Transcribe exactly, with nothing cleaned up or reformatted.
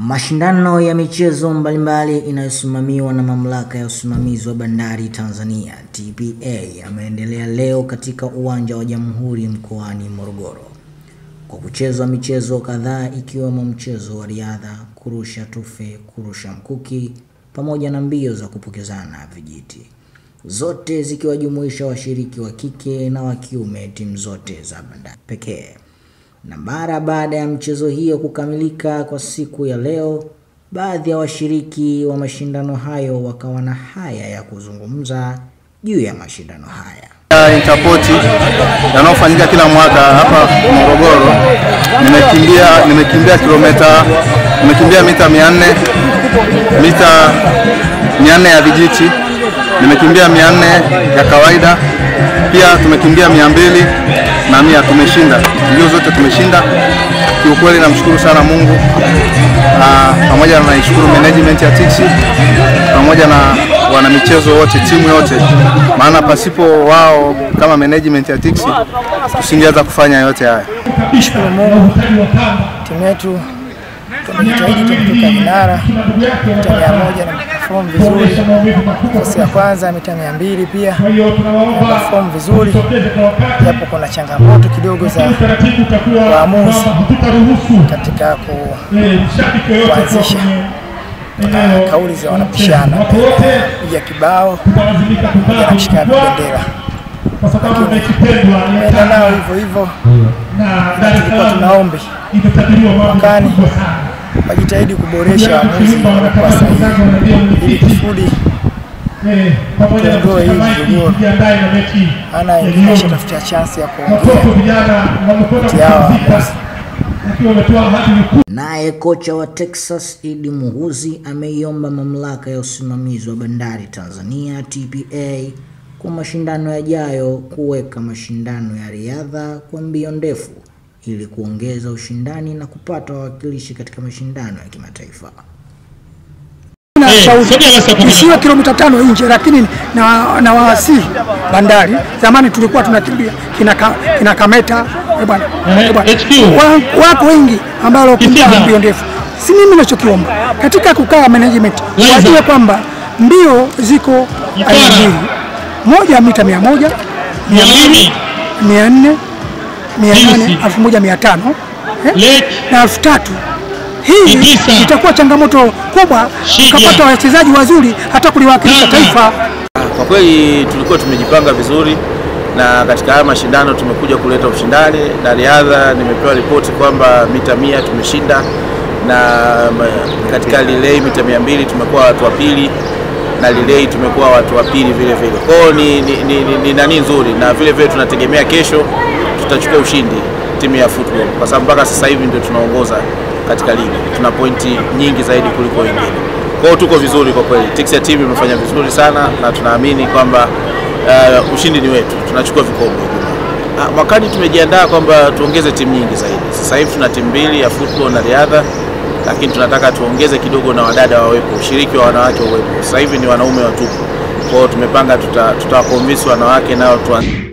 Mashindano ya michezo mbalimbali inayosimamiwa na mamlaka ya usimamizi wa bandari Tanzania T P A yameendelea leo katika uwanja wa Jamhuri mkoani Morogoro kwa kuchezwa michezo kadhaa ikiwemo mchezo wa riadha, kurusha tufe, kurusha mkuki pamoja na mbio za kupokezana vijiti, zote zikiwajumuisha washiriki wa kike na wa kiume timu zote za bandari pekee. Na mara baada ya mchezo hiyo kukamilika kwa siku ya leo, baadhi ya washiriki wa mashindano hayo wakawa na haya ya kuzungumza juu ya mashindano haya. Interpoti yanayofanyika kila mwaka hapa Morogoro, nimekimbia nimekimbia kilometa nimekimbia mita mia nne mita mia nne ya vijiti, nimekimbia mia nne ya kawaida, pia tumekimbia mia mbili na mia. Tumeshinda mbio zote, tumeshinda. Kiukweli namshukuru sana Mungu, pamoja na naishukuru management ya T I C T S pamoja na wana michezo wote, timu yote, maana pasipo wao kama management ya T I C T S tusingeweza kufanya yote haya. Nashukuru Mungu, timu yetu tumejitahidi kutoka vinara mita mia moja na perform vizuri. Nafasi ya kwanza mita mia mbili pia perform vizuri, japo kuna changamoto kidogo za waamuzi katika kuanzisha kauli za wanapishana ya kibao na kushika bendera, lakini tumeenda nao hivyo hivyo, na tulikuwa tunaomba wakani wajitahidi kuboresha waamuzi kwa sahihi ili kusudi kuondoa hii migogoro. Ana ingilisha tafutia chance ya kuongea kati yao waamuzi. Naye kocha wa Texas Idi Muhuzi ameiomba mamlaka ya usimamizi wa bandari Tanzania T P A kwa mashindano yajayo kuweka mashindano ya riadha kwa mbio ndefu ili kuongeza ushindani na kupata wawakilishi katika mashindano ya kimataifa. Isiwe kilomita tano nje, lakini na, na waasi bandari zamani tulikuwa tunakimbia kina kina kameta bwana wako wengi ambao wakimbia mbio ndefu. Si mimi ninachokiomba katika kukaa management wajue kwamba mbio ziko aina mbili, moja mita mia moja, mia mbili, mia nne, mia nane, elfu moja mia tano eh, na elfu tatu. Hii itakuwa changamoto kubwa kupata wachezaji wazuri hata kuliwakilisha taifa. Kwa kweli tulikuwa tumejipanga vizuri, na katika haya mashindano tumekuja kuleta ushindani. Na riadha nimepewa ripoti kwamba mita mia tumeshinda, na katika relay mita mia mbili tumekuwa watu wa pili, na relay tumekuwa watu wa pili vile vile. Kwa hiyo ni ni, ni, ni, ni nani nzuri, na vile vile tunategemea kesho tutachukua ushindi timu ya football, kwa sababu mpaka sasa hivi ndio tunaongoza katika ligi, tuna pointi nyingi zaidi kuliko wengine. Kwa hiyo tuko vizuri kwa kweli. T I C T S team imefanya vizuri sana, na tunaamini kwamba uh, ushindi ni wetu, tunachukua vikombe. Uh, mwakani tumejiandaa kwamba tuongeze timu nyingi zaidi. Sasa hivi tuna timu mbili ya football na riadha, lakini tunataka tuongeze kidogo na wadada wawepo, ushiriki wa wanawake wawepo. Sasa hivi ni wanaume watupu. Kwa hiyo tumepanga tutawakonvince wanawake nao tuanze